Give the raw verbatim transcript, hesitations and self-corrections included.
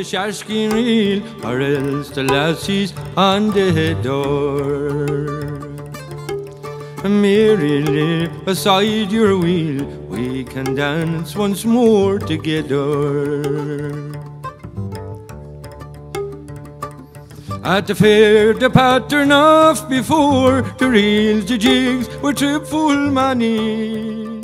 shashkin reel, or else the lassies on the door. Merrily beside your wheel, we can dance once more together. At the fair, the pattern of before, the reels, the jigs were trip full money.